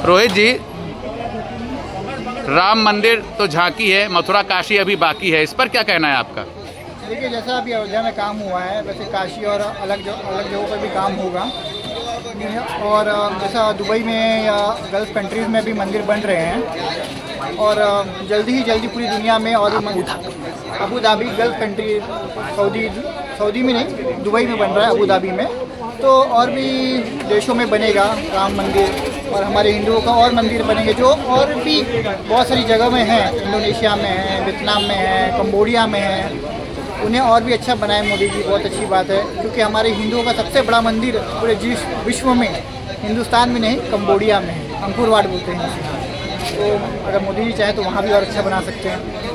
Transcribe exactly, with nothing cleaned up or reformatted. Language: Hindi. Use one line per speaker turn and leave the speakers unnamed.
रोहित जी, राम मंदिर तो झांकी है, मथुरा काशी अभी बाकी है, इस पर क्या कहना है आपका?
देखिए, जैसा अभी अयोध्या में काम हुआ है वैसे काशी और अलग जो अलग जगहों पर भी काम होगा। और जैसा दुबई में या गल्फ कंट्रीज़ में भी मंदिर बन रहे हैं और जल्दी ही जल्दी पूरी दुनिया में और भी Abu Dhabi gulf country Saudi Saudi में नहीं दुबई में बन रहा है, अबू धाबी में। तो और भी देशों में बनेगा राम मंदिर और हमारे हिंदुओं का और मंदिर बनेंगे जो और भी बहुत सारी जगह में हैं, इंडोनेशिया में है, वियतनाम में है, कंबोडिया में है। उन्हें और भी अच्छा बनाए मोदी जी, बहुत अच्छी बात है, क्योंकि हमारे हिंदुओं का सबसे बड़ा मंदिर पूरे विश्व में हिंदुस्तान में नहीं कंबोडिया में है, अंकुर वाट बोलते हैं। तो अगर मोदी जी चाहे तो वहाँ भी और अच्छा बना सकते हैं।